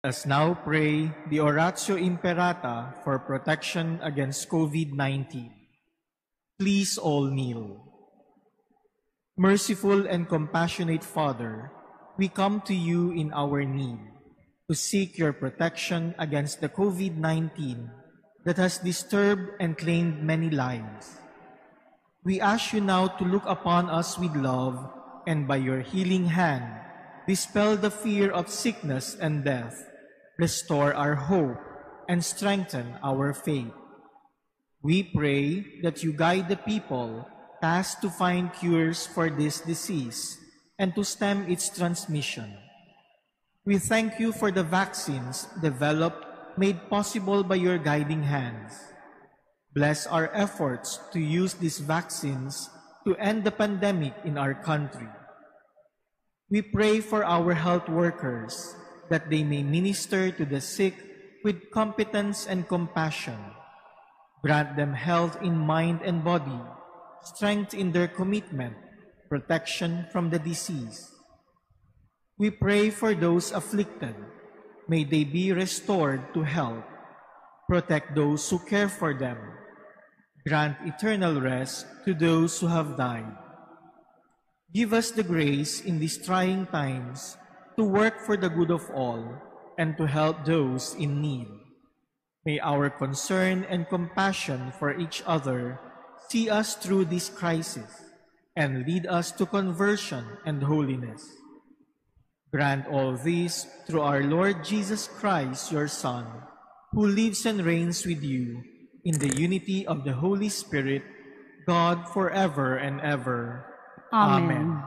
us now pray the Oratio Imperata for protection against COVID-19. Please all kneel. Merciful and compassionate Father, we come to you in our need to seek your protection against the COVID-19 that has disturbed and claimed many lives. We ask you now to look upon us with love and by your healing hand, dispel the fear of sickness and death, restore our hope, and strengthen our faith. We pray that you guide the people tasked to find cures for this disease and to stem its transmission. We thank you for the vaccines developed, made possible by your guiding hands. Bless our efforts to use these vaccines to end the pandemic in our country. We pray for our health workers that they may minister to the sick with competence and compassion. Grant them health in mind and body, strength in their commitment, protection from the disease. We pray for those afflicted. May they be restored to health. Protect those who care for them. Grant eternal rest to those who have died. Give us the grace in these trying times to work for the good of all and to help those in need. May our concern and compassion for each other see us through this crisis and lead us to conversion and holiness. Grant all this through our Lord Jesus Christ, your Son, who lives and reigns with you in the unity of the Holy Spirit, God forever and ever. Amen.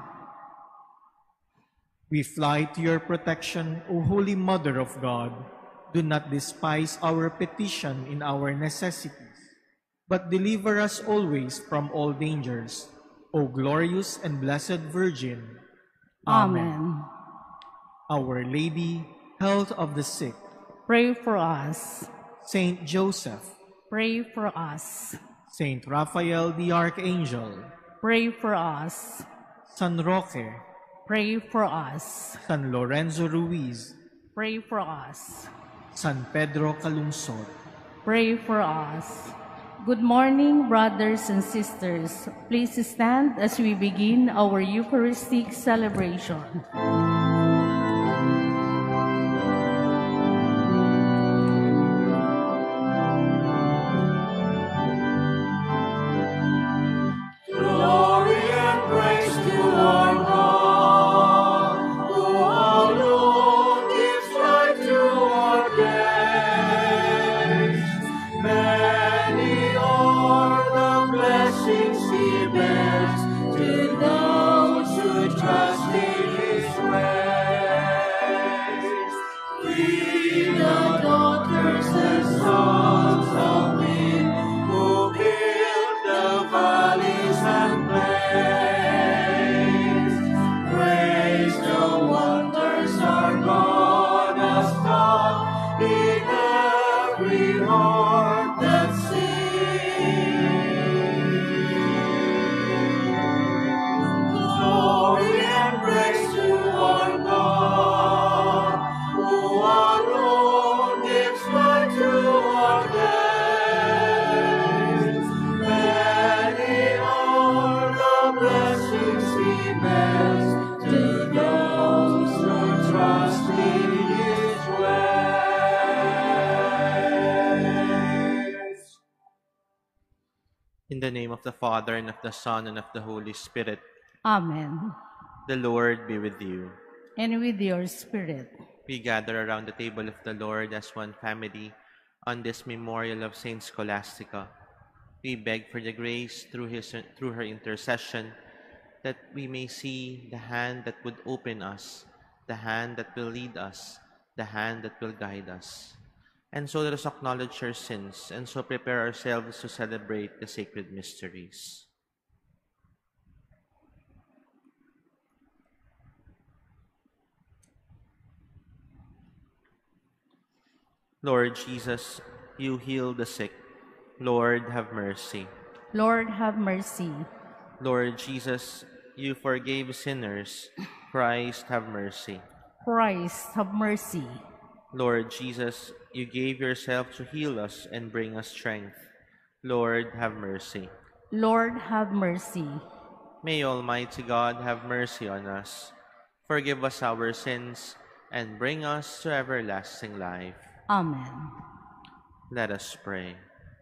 We fly to your protection, O Holy Mother of God. Do not despise our petition in our necessities, but deliver us always from all dangers, O glorious and blessed Virgin. Amen. Our Lady, health of the sick, Pray for us. Saint Joseph, Pray for us. Saint Raphael the Archangel, Pray for us. San Roque, Pray for us. San Lorenzo Ruiz, Pray for us. San Pedro Calungsod. Pray for us. Good morning, brothers and sisters. Please stand as we begin our Eucharistic celebration. In the name of the Father, and of the Son, and of the Holy Spirit. Amen. The Lord be with you. And with your spirit. We gather around the table of the Lord as one family on this memorial of Saint Scholastica. We beg for the grace through her intercession that we may see the hand that would open us, the hand that will lead us, the hand that will guide us. And so let us acknowledge our sins, and so prepare ourselves to celebrate the sacred mysteries. Lord Jesus, you heal the sick. Lord, have mercy. Lord, have mercy. Lord Jesus, you forgave sinners. Christ, have mercy. Christ, have mercy. Lord Jesus, you gave yourself to heal us and bring us strength. Lord, have mercy. Lord, have mercy. May Almighty God have mercy on us, forgive us our sins, and bring us to everlasting life. Amen. Let us pray.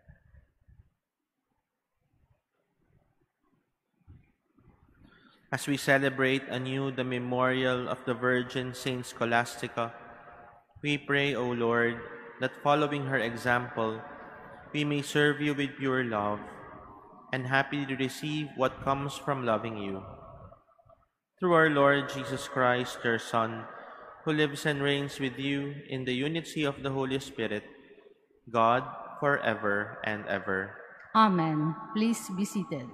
As we celebrate anew the memorial of the Virgin Saint Scholastica, we pray, O Lord, that following her example, we may serve you with pure love and happily receive what comes from loving you. Through our Lord Jesus Christ, your Son, who lives and reigns with you in the unity of the Holy Spirit, God, forever and ever. Amen. Please be seated.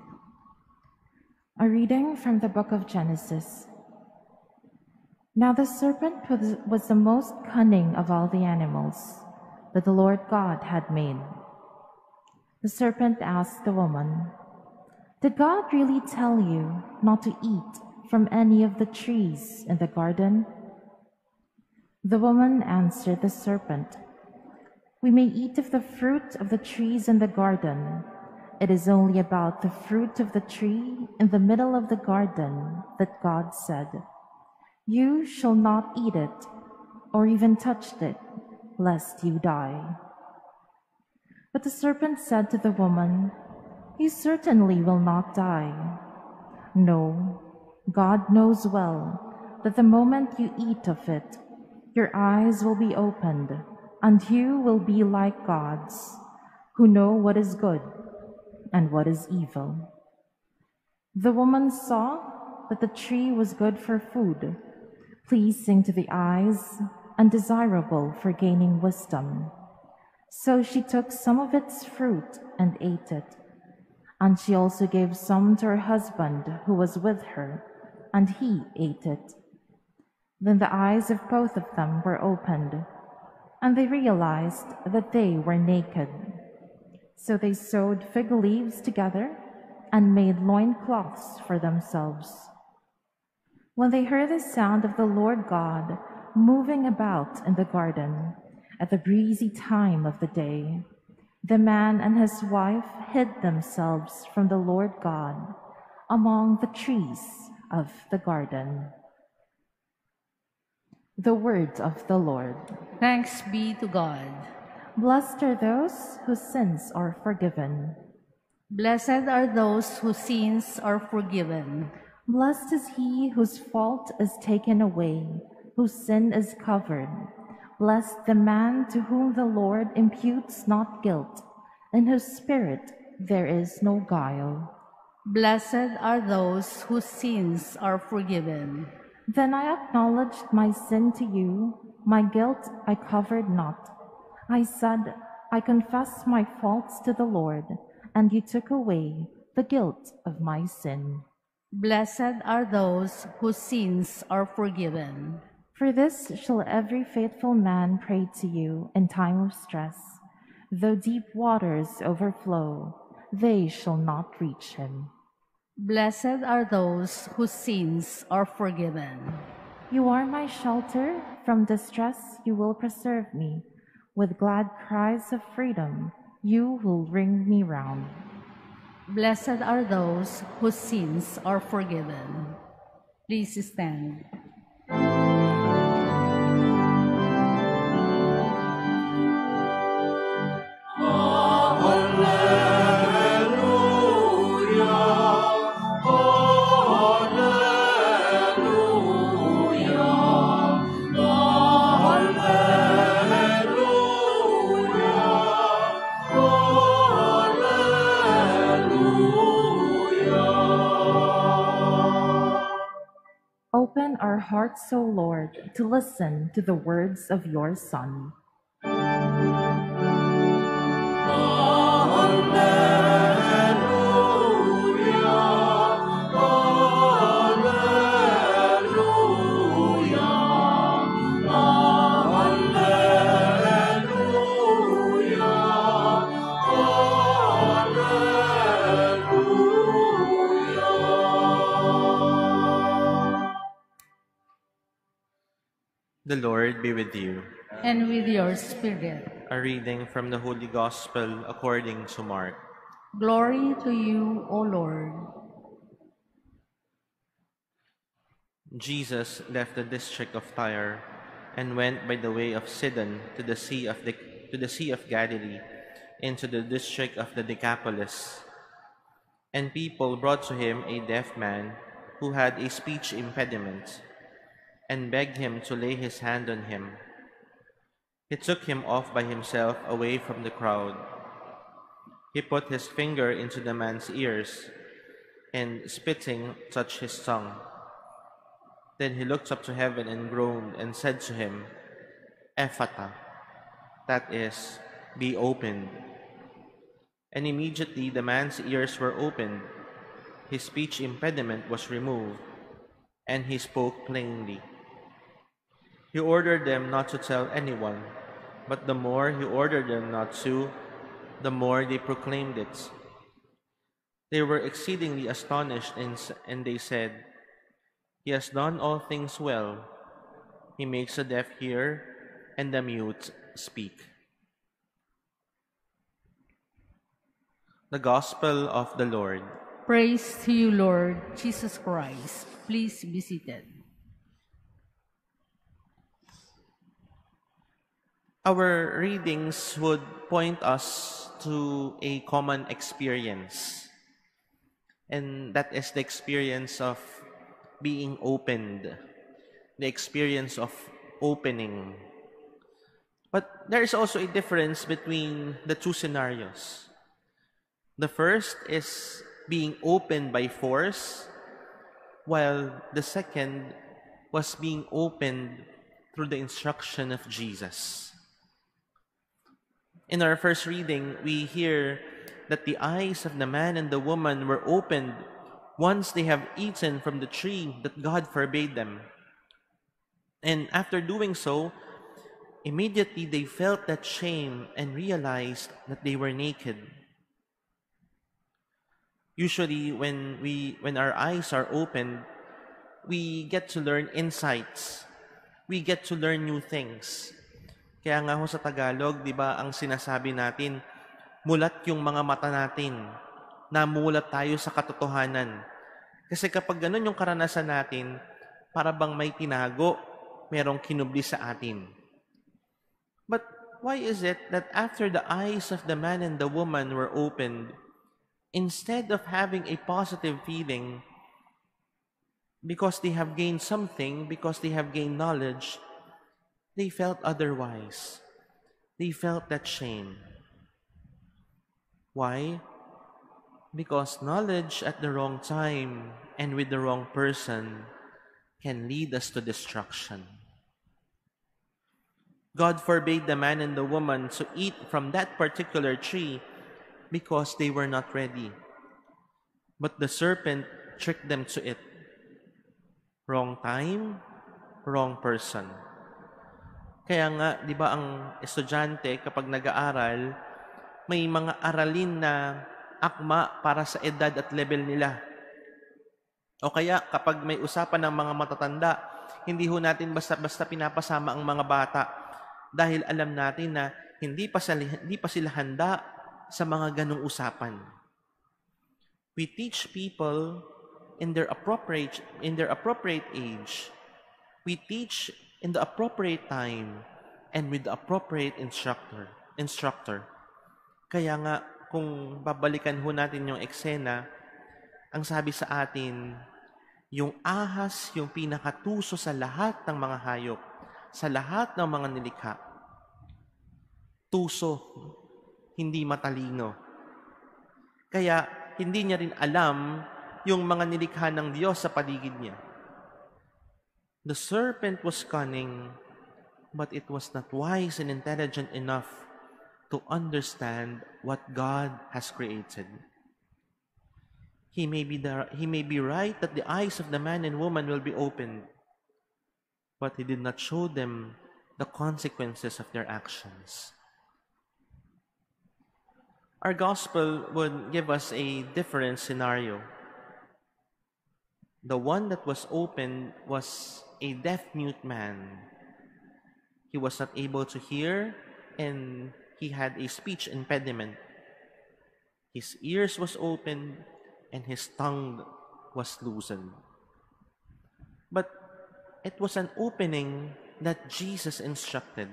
A reading from the book of Genesis. Now the serpent was the most cunning of all the animals that the Lord God had made. The serpent asked the woman, "Did God really tell you not to eat from any of the trees in the garden?" The woman answered the serpent, "We may eat of the fruit of the trees in the garden. It is only about the fruit of the tree in the middle of the garden that God said, 'You shall not eat it, or even touch it, lest you die.'" But the serpent said to the woman, "You certainly will not die. No, God knows well that the moment you eat of it, your eyes will be opened, and you will be like gods, who know what is good and what is evil." The woman saw that the tree was good for food, pleasing to the eyes, and desirable for gaining wisdom. So she took some of its fruit and ate it. And she also gave some to her husband who was with her, and he ate it. Then the eyes of both of them were opened, and they realized that they were naked. So they sewed fig leaves together and made loincloths for themselves. When they heard the sound of the Lord God moving about in the garden at the breezy time of the day, the man and his wife hid themselves from the Lord God among the trees of the garden. The word of the Lord. Thanks be to God. Blessed are those whose sins are forgiven. Blessed are those whose sins are forgiven. Blessed is he whose fault is taken away, whose sin is covered. Blessed the man to whom the Lord imputes not guilt, in whose spirit there is no guile. Blessed are those whose sins are forgiven. Then I acknowledged my sin to you, my guilt I covered not. I said, "I confess my faults to the Lord," and you took away the guilt of my sin. Blessed are those whose sins are forgiven. For this shall every faithful man pray to you in time of stress. Though deep waters overflow, they shall not reach him. Blessed are those whose sins are forgiven. You are my shelter, from distress you will preserve me. With glad cries of freedom, you will ring me round. Blessed are those whose sins are forgiven. Please stand. Open our hearts, O Lord, to listen to the words of your Son. The Lord be with you. and with your spirit. A reading from the Holy Gospel according to Mark. Glory to you, O Lord. Jesus left the district of Tyre and went by the way of Sidon to the Sea of Galilee, into the district of the Decapolis. And people brought to him a deaf man who had a speech impediment, and begged him to lay his hand on him. He took him off by himself away from the crowd. He put his finger into the man's ears, and spitting, touched his tongue. Then he looked up to heaven and groaned and said to him, Ephata, that is, be opened. And immediately the man's ears were opened, his speech impediment was removed, and he spoke plainly. He ordered them not to tell anyone, but the more he ordered them not to, the more they proclaimed it. They were exceedingly astonished, and they said, He has done all things well. He makes the deaf hear, and the mute speak. The Gospel of the Lord. Praise to you, Lord Jesus Christ. Please be seated. Our readings would point us to a common experience, and that is the experience of being opened, the experience of opening. But there is also a difference between the two scenarios. The first is being opened by force, while the second was being opened through the instruction of Jesus. In our first reading, we hear that the eyes of the man and the woman were opened once they have eaten from the tree that God forbade them. And after doing so, immediately they felt that shame and realized that they were naked. Usually, when our eyes are opened, we get to learn insights. We get to learn new things. Kaya nga ho sa Tagalog, di ba, ang sinasabi natin, mulat yung mga mata natin. Namulat tayo sa katotohanan. Kasi kapag ganun yung karanasan natin, para bang may tinago, merong kinubli sa atin. But why is it that after the eyes of the man and the woman were opened, instead of having a positive feeling, because they have gained something, because they have gained knowledge, they felt otherwise. They felt that shame. Why? Because knowledge at the wrong time and with the wrong person can lead us to destruction. God forbade the man and the woman to eat from that particular tree because they were not ready. But the serpent tricked them to it. Wrong time, wrong person. Kaya nga, di ba ang estudyante kapag nag-aaral, may mga aralin na akma para sa edad at level nila. O kaya kapag may usapan ng mga matatanda, hindi ho natin basta-basta pinapasama ang mga bata dahil alam natin na hindi pa sila handa sa mga ganong usapan. We teach people in their appropriate age. We teach in the appropriate time and with the appropriate instructor. Kaya nga, kung babalikan ho natin yung eksena, ang sabi sa atin, yung ahas, yung pinakatuso sa lahat ng mga hayop, sa lahat ng mga nilikha. Tuso, hindi matalino. Kaya, hindi niya rin alam yung mga nilikha ng Diyos sa paligid niya. The serpent was cunning, but it was not wise and intelligent enough to understand what God has created. He may be right that the eyes of the man and woman will be opened, but he did not show them the consequences of their actions. Our gospel would give us a different scenario. The one that was opened was a deaf-mute man. He was not able to hear, and he had a speech impediment. His ears was opened, and his tongue was loosened. But it was an opening that Jesus instructed.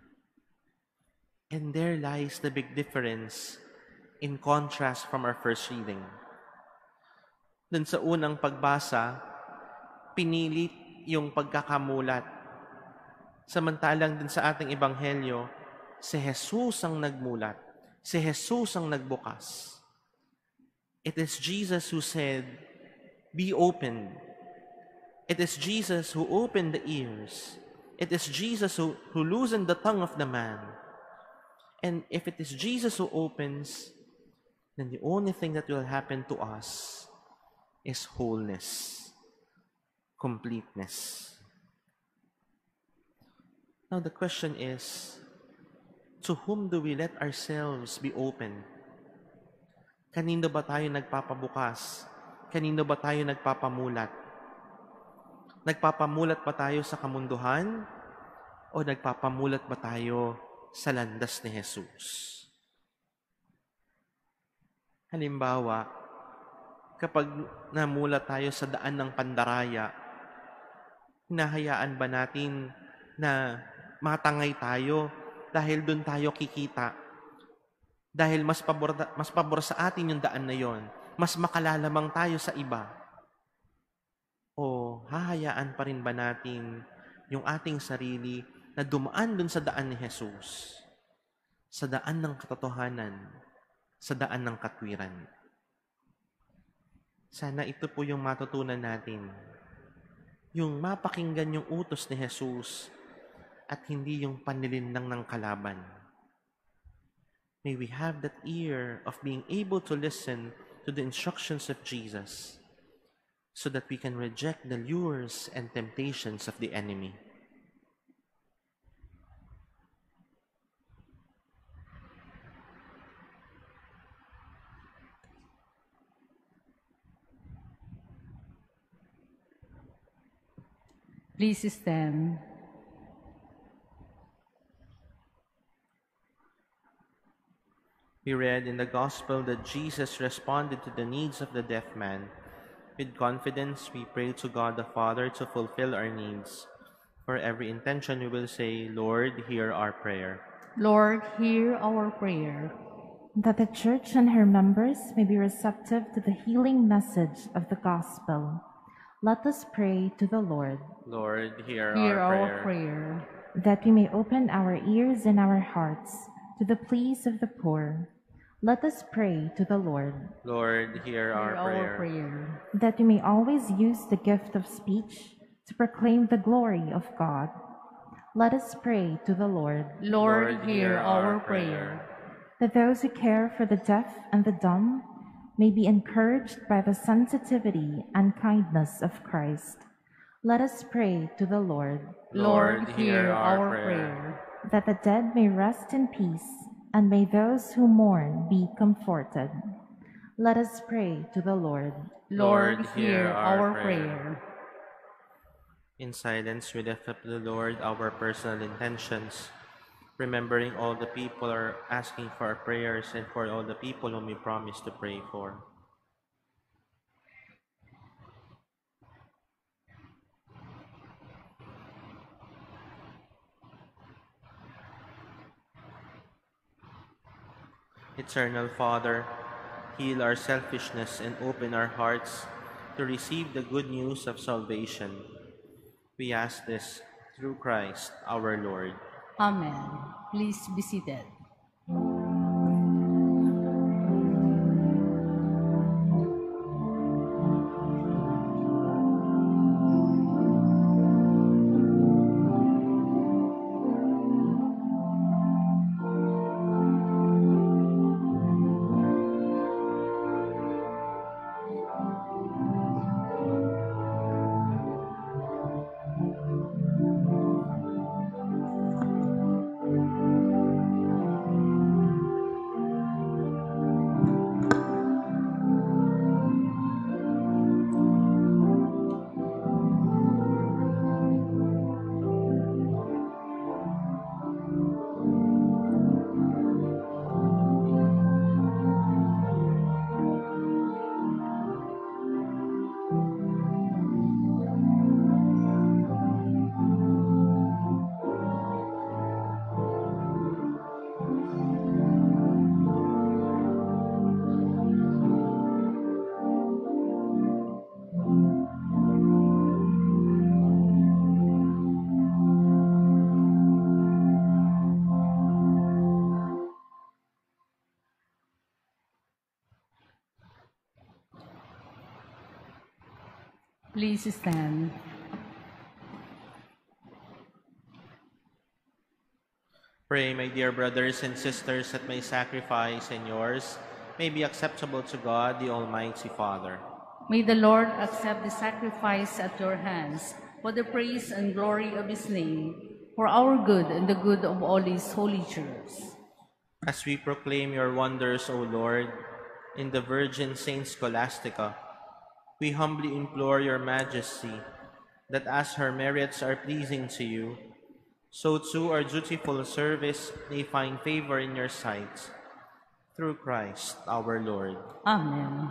And there lies the big difference in contrast from our first reading. Dun sa unang pagbasa, pinilit yung pagkakamulat. Samantalang dun sa ating ebanghelyo, si Jesus ang nagmulat. Si Jesus ang nagbukas. It is Jesus who said, "Be open." It is Jesus who opened the ears. It is Jesus who loosened the tongue of the man. And if it is Jesus who opens, then the only thing that will happen to us is wholeness, completeness. Now the question is, to whom do we let ourselves be open? Kanino ba tayo nagpapabukas? Kanino ba tayo nagpapamulat? Nagpapamulat ba tayo sa kamunduhan? O nagpapamulat ba tayo sa landas ni Jesus? Halimbawa, kapag namulat tayo sa daan ng pandaraya, hinahayaan ba natin na matangay tayo dahil doon tayo kikita? Dahil mas pabor sa atin yung daan na yon, mas makalalamang tayo sa iba? O hahayaan pa rin ba natin yung ating sarili na dumaan dun sa daan ni Jesus? Sa daan ng katotohanan, sa daan ng katwiran. Sana ito po yung matutunan natin. Yung mapakinggan yung utos ni Jesus at hindi yung panlilinlang ng kalaban. May we have that ear of being able to listen to the instructions of Jesus so that we can reject the lures and temptations of the enemy. Please stand. We read in the Gospel that Jesus responded to the needs of the deaf man. With confidence, we pray to God the Father to fulfill our needs. For every intention, we will say, "Lord, hear our prayer." Lord, hear our prayer. That the Church and her members may be receptive to the healing message of the Gospel, let us pray to the Lord. Lord, hear Our prayer. That we may open our ears and our hearts to the pleas of the poor, let us pray to the Lord. Lord, hear our prayer. That we may always use the gift of speech to proclaim the glory of God, let us pray to the Lord. Lord, hear our prayer. That those who care for the deaf and the dumb may be encouraged by the sensitivity and kindness of Christ, let us pray to the Lord. Lord, hear our prayer. That the dead may rest in peace, and may those who mourn be comforted, let us pray to the Lord. Lord, hear our prayer. In silence, we lift up to the Lord our personal intentions, remembering all the people are asking for our prayers and for all the people whom we promise to pray for. Eternal Father, heal our selfishness and open our hearts to receive the good news of salvation. We ask this through Christ our Lord. Amen. Please be seated. Please stand. Pray, my dear brothers and sisters, that my sacrifice and yours may be acceptable to God, the Almighty Father. May the Lord accept the sacrifice at your hands for the praise and glory of his name, for our good and the good of all his holy church. As we proclaim your wonders, O Lord, in the Virgin Saint Scholastica, we humbly implore your majesty that as her merits are pleasing to you, so too our dutiful service may find favor in your sight. Through Christ our Lord. Amen.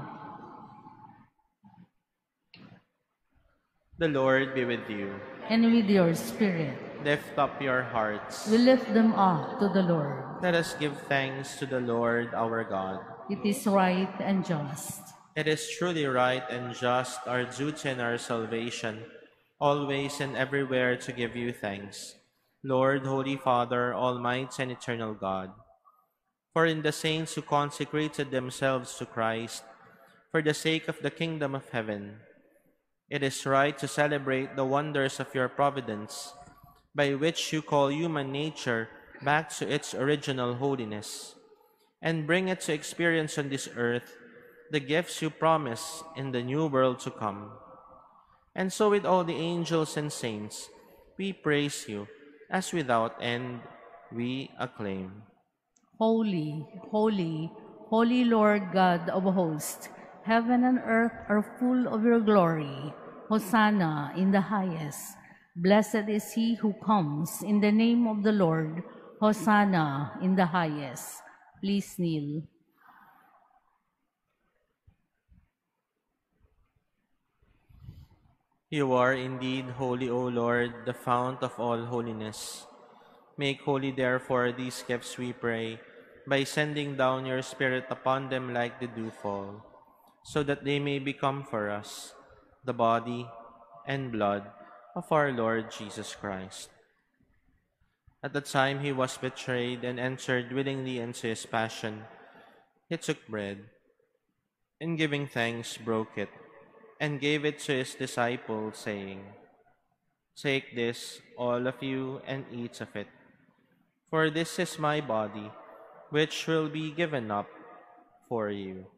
The Lord be with you. And with your spirit, Lift up your hearts. we lift them up to the Lord. Let us give thanks to the Lord our God. It is right and just. It is truly right and just, our duty and our salvation, always and everywhere to give you thanks, Lord, Holy Father, Almighty and eternal God. For in the saints who consecrated themselves to Christ, for the sake of the kingdom of heaven, it is right to celebrate the wonders of your providence, by which you call human nature back to its original holiness, and bring it to experience on this earth the gifts you promise in the new world to come. And so with all the angels and saints, we praise you, as without end we acclaim. Holy, holy, holy Lord God of hosts, heaven and earth are full of your glory. Hosanna in the highest. Blessed is he who comes in the name of the Lord. Hosanna in the highest. Please kneel. You are indeed holy, O Lord, the fount of all holiness. Make holy, therefore, these gifts, we pray, by sending down your Spirit upon them like the dewfall, so that they may become for us the body and blood of our Lord Jesus Christ. At the time he was betrayed and entered willingly into his passion, he took bread, and giving thanks, broke it, and gave it to his disciples, saying, "Take this, all of you, and eat of it, for this is my body, which will be given up for you."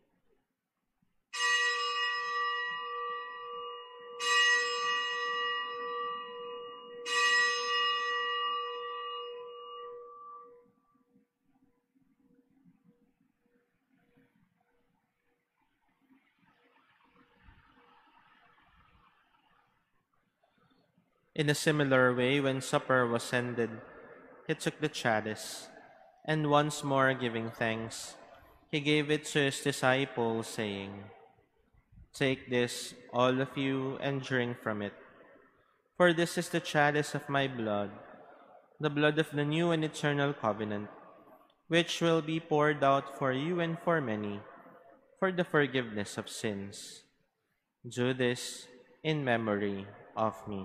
In a similar way, when supper was ended, he took the chalice, and once more giving thanks, he gave it to his disciples, saying, "Take this, all of you, and drink from it. For this is the chalice of my blood, the blood of the new and eternal covenant, which will be poured out for you and for many, for the forgiveness of sins. Do this in memory of me."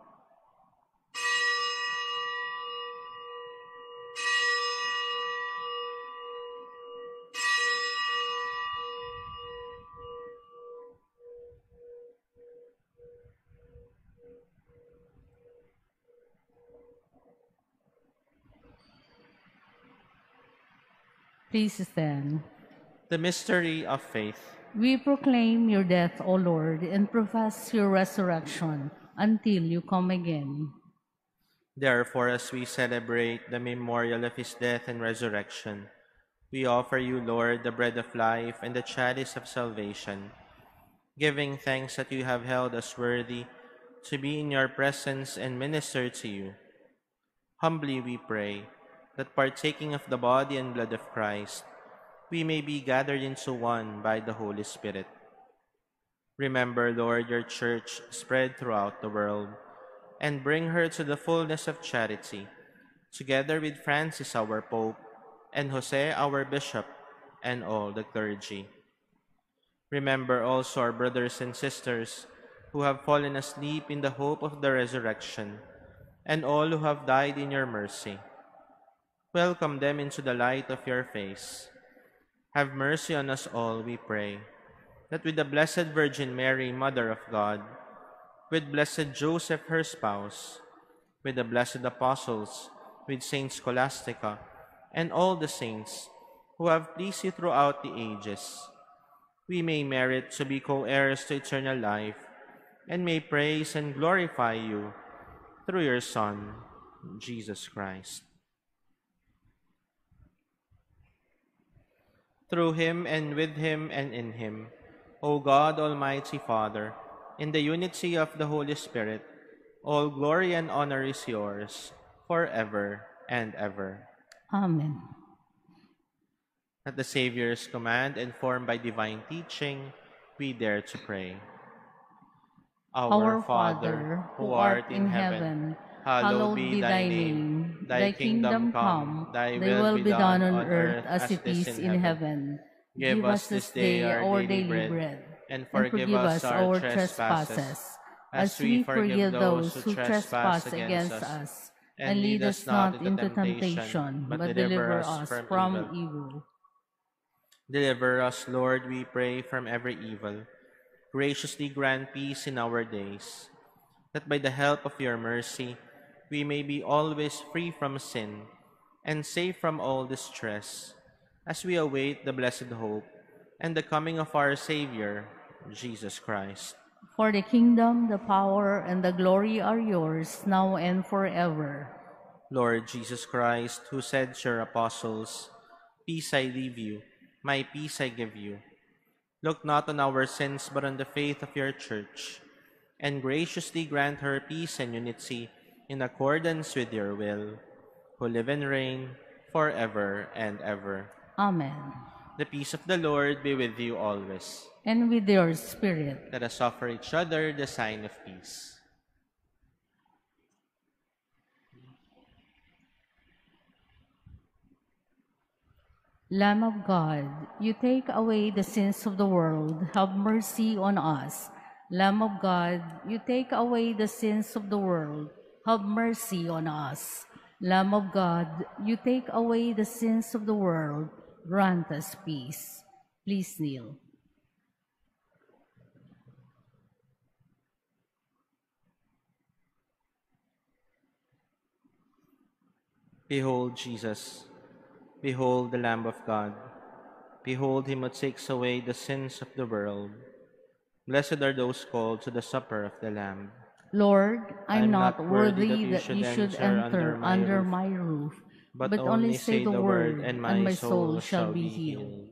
Please stand. The mystery of faith. We proclaim your death, O Lord, and profess your resurrection until you come again. Therefore, as we celebrate the memorial of his death and resurrection, we offer you, Lord, the bread of life and the chalice of salvation, giving thanks that you have held us worthy to be in your presence and minister to you. Humbly we pray that, partaking of the body and blood of Christ, we may be gathered into one by the Holy Spirit. Remember, Lord, your church spread throughout the world, and bring her to the fullness of charity, together with Francis our Pope, and Jose our Bishop, and all the clergy. Remember also our brothers and sisters who have fallen asleep in the hope of the resurrection, and all who have died in your mercy. Welcome them into the light of your face. Have mercy on us all, we pray, that with the Blessed Virgin Mary, Mother of God, with blessed Joseph, her spouse, with the blessed apostles, with Saint Scholastica, and all the saints who have pleased you throughout the ages, we may merit to be co-heirs to eternal life, and may praise and glorify you through your Son, Jesus Christ. Through him, and with him, and in him, O God, Almighty Father, in the unity of the Holy Spirit, all glory and honor is yours, forever and ever. Amen. At the Savior's command, informed by divine teaching, we dare to pray. Our Father, who art in heaven, hallowed be thy name. Thy kingdom come, thy will be done on earth as it is in heaven. Give us this day our daily bread, and forgive us our trespasses, as we forgive those who trespass against us. And lead us not into temptation, but deliver us from evil. Deliver us, Lord, we pray, from every evil. Graciously grant peace in our days, that by the help of your mercy we may be always free from sin and safe from all distress, as we await the blessed hope and the coming of our Savior, Jesus Christ. For the kingdom, the power, and the glory are yours, now and forever. Lord Jesus Christ, who said to your apostles, "Peace I leave you, my peace I give you," look not on our sins, but on the faith of your Church, and graciously grant her peace and unity in accordance with your will, who live and reign forever and ever. Amen. The peace of the Lord be with you always. And with your spirit. Let us offer each other the sign of peace. Lamb of God, you take away the sins of the world, have mercy on us. Lamb of God, you take away the sins of the world, have mercy on us. Lamb of God, you take away the sins of the world, grant us peace. Please kneel. Behold Jesus. Behold the Lamb of God. Behold him who takes away the sins of the world. Blessed are those called to the supper of the Lamb. Lord, I'm not worthy worthy that you should enter under my roof, but only say the word, and my soul shall be healed.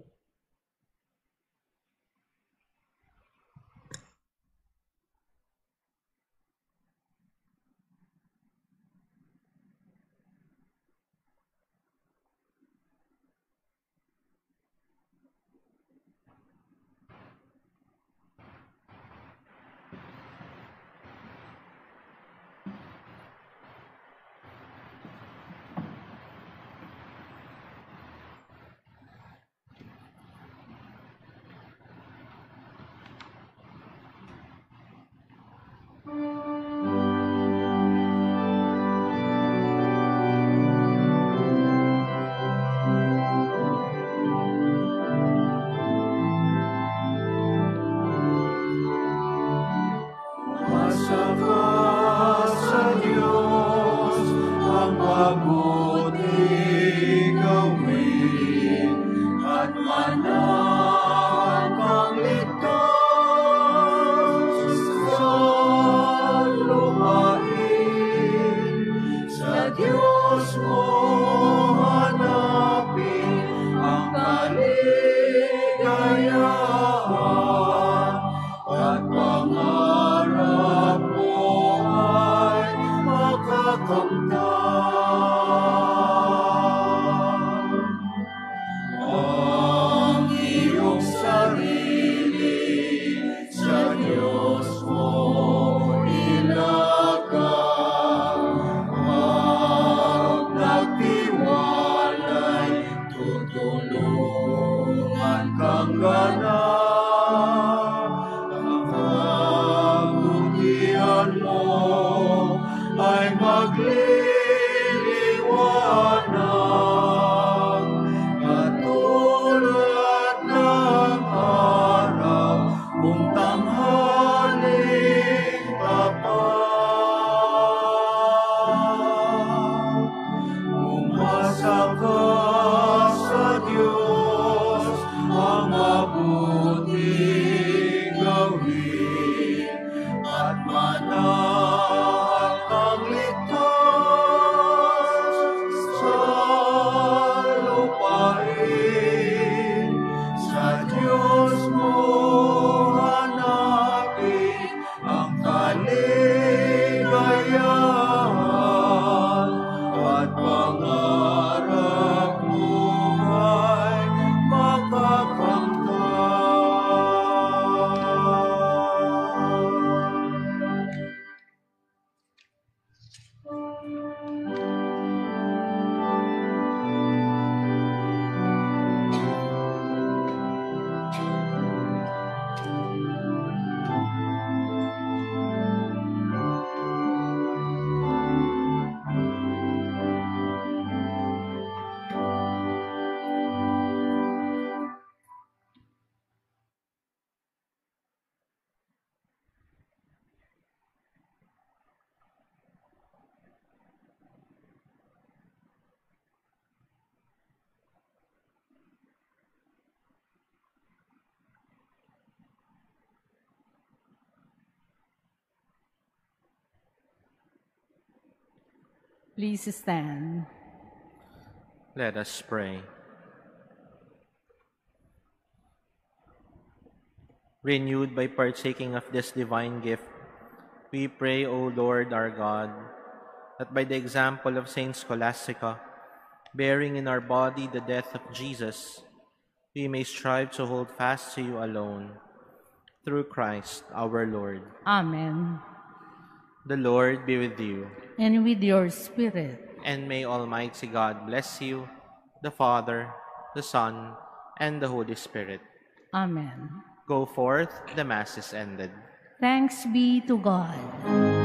Please stand. Let us pray. Renewed by partaking of this divine gift, we pray, O Lord our God, that by the example of Saint Scholastica, bearing in our body the death of Jesus, we may strive to hold fast to you alone. Through Christ our Lord. Amen. The Lord be with you. And with your spirit. And may Almighty God bless you, the Father, the Son, and the Holy Spirit. Amen. Go forth, the Mass is ended. Thanks be to God.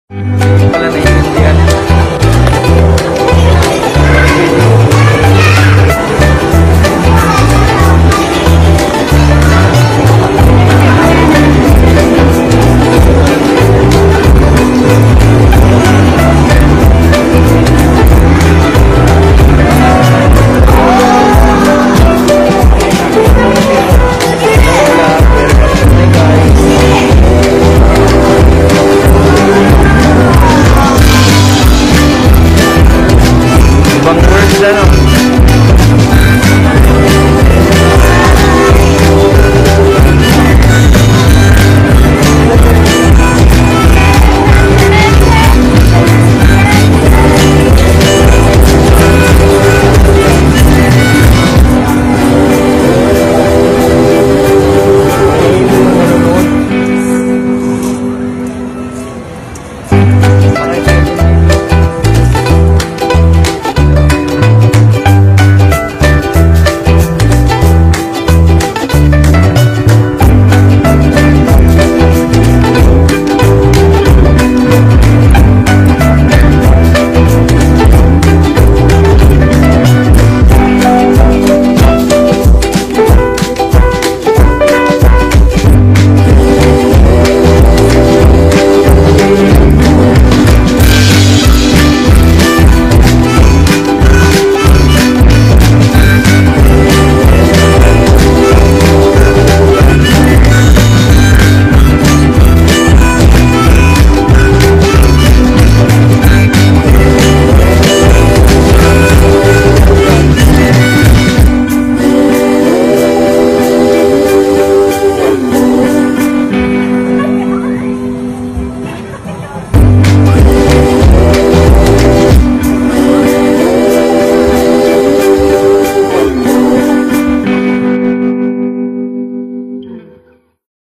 Hindi pala